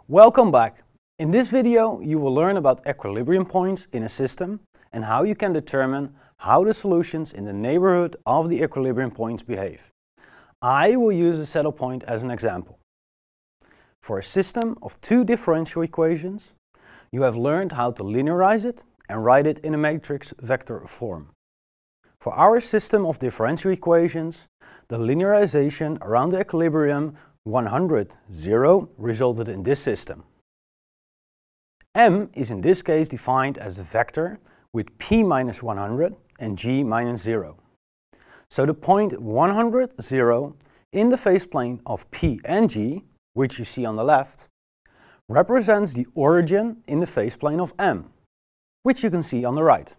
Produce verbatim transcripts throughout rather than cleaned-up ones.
Welcome back. In this video you will learn about equilibrium points in a system and how you can determine how the solutions in the neighborhood of the equilibrium points behave. I will use a saddle point as an example. For a system of two differential equations, you have learned how to linearize it and write it in a matrix vector form. For our system of differential equations, the linearization around the equilibrium one hundred, zero resulted in this system. M is in this case defined as a vector with p minus one hundred and g minus zero. So the point one hundred, zero in the phase plane of p and g, which you see on the left, represents the origin in the phase plane of M, which you can see on the right.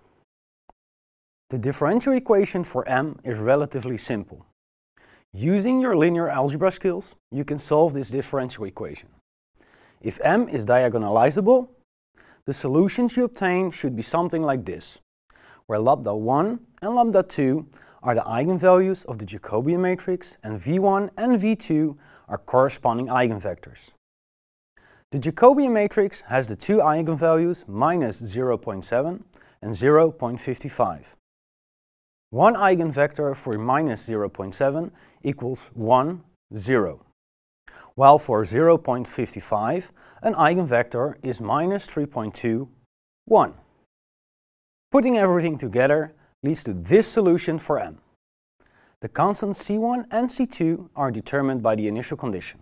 The differential equation for M is relatively simple. Using your linear algebra skills, you can solve this differential equation. If M is diagonalizable, the solutions you obtain should be something like this, where lambda one and lambda two are the eigenvalues of the Jacobian matrix and v one and v two are corresponding eigenvectors. The Jacobian matrix has the two eigenvalues minus zero point seven and zero point five five. One eigenvector for minus zero point seven equals one, zero, while for zero point five five an eigenvector is minus three point two, one. Putting everything together leads to this solution for M. The constants c one and c two are determined by the initial condition.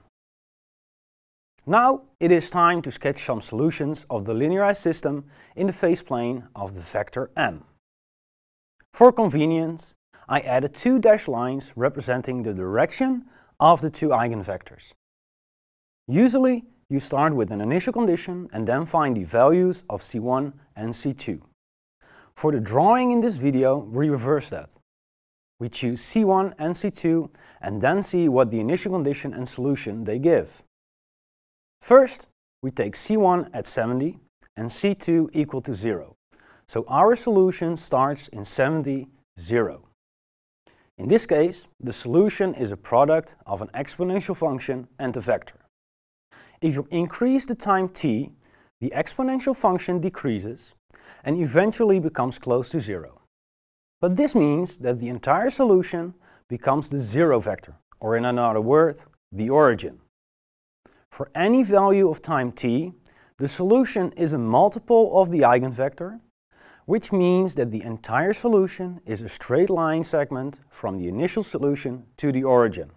Now it is time to sketch some solutions of the linearized system in the phase plane of the vector M. For convenience, I added two dashed lines representing the direction of the two eigenvectors. Usually, you start with an initial condition and then find the values of c one and c two. For the drawing in this video, we reverse that. We choose c one and c two and then see what the initial condition and solution they give. First, we take c one at seventy and c two equal to zero. So our solution starts in seventy, zero. In this case, the solution is a product of an exponential function and a vector. If you increase the time t, the exponential function decreases and eventually becomes close to zero. But this means that the entire solution becomes the zero vector, or in another word, the origin. For any value of time t, the solution is a multiple of the eigenvector, which means that the entire solution is a straight line segment from the initial solution to the origin.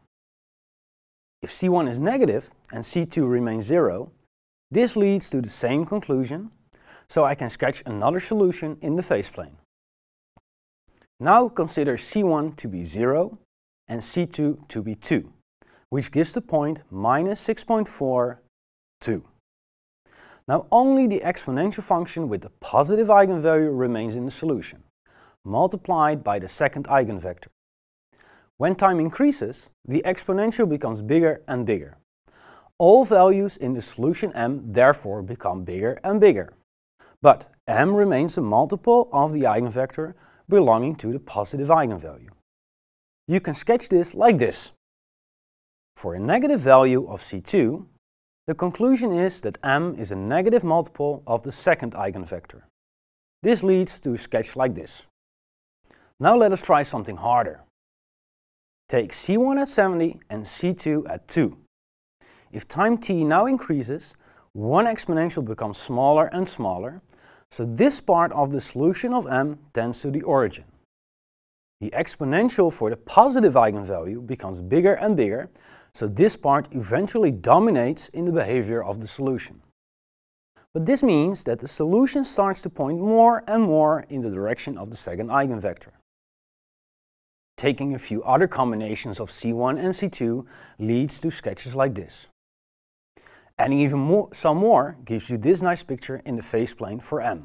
If c one is negative and c two remains zero, this leads to the same conclusion, so I can sketch another solution in the phase plane. Now consider c one to be zero and c two to be two, which gives the point minus six point four, two. Now only the exponential function with the positive eigenvalue remains in the solution, multiplied by the second eigenvector. When time increases, the exponential becomes bigger and bigger. All values in the solution M therefore become bigger and bigger. But M remains a multiple of the eigenvector belonging to the positive eigenvalue. You can sketch this like this. For a negative value of c two, the conclusion is that M is a negative multiple of the second eigenvector. This leads to a sketch like this. Now let us try something harder. Take c one at seventy and c two at two. If time t now increases, one exponential becomes smaller and smaller, so this part of the solution of M tends to the origin. The exponential for the positive eigenvalue becomes bigger and bigger, so this part eventually dominates in the behavior of the solution. But this means that the solution starts to point more and more in the direction of the second eigenvector. Taking a few other combinations of c one and c two leads to sketches like this. Adding even more, some more gives you this nice picture in the phase plane for M.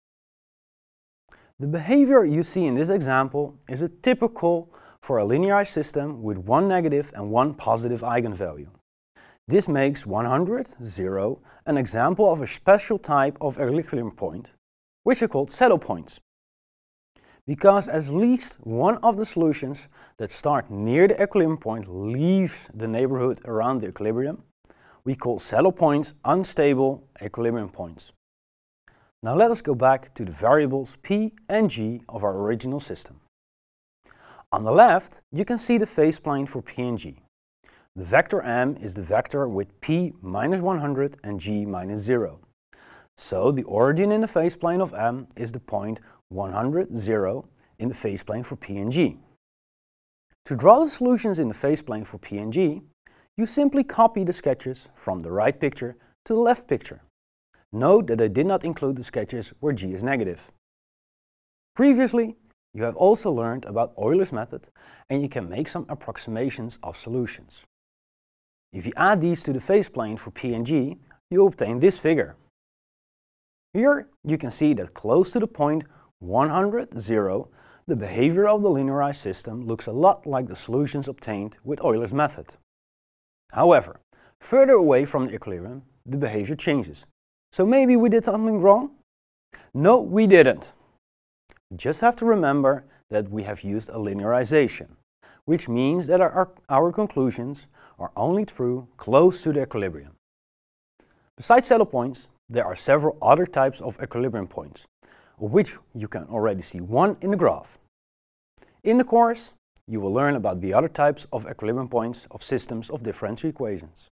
The behavior you see in this example is a typical for a linearized system with one negative and one positive eigenvalue. This makes one hundred, zero an example of a special type of equilibrium point, which are called saddle points. Because at least one of the solutions that start near the equilibrium point leaves the neighborhood around the equilibrium, we call saddle points unstable equilibrium points. Now let us go back to the variables p and g of our original system. On the left, you can see the phase plane for p and g. The vector m is the vector with p minus one hundred and g minus zero. So the origin in the phase plane of m is the point one hundred, zero in the phase plane for p and g. To draw the solutions in the phase plane for p and g, you simply copy the sketches from the right picture to the left picture. Note that I did not include the sketches where g is negative. Previously, you have also learned about Euler's method and you can make some approximations of solutions. If you add these to the phase plane for p and g, you obtain this figure. Here you can see that close to the point one hundred, zero, the behavior of the linearized system looks a lot like the solutions obtained with Euler's method. However, further away from the equilibrium, the behavior changes. So maybe we did something wrong? No, we didn't. We just have to remember that we have used a linearization, which means that our, our conclusions are only true close to the equilibrium. Besides saddle points, there are several other types of equilibrium points, of which you can already see one in the graph. In the course, you will learn about the other types of equilibrium points of systems of differential equations.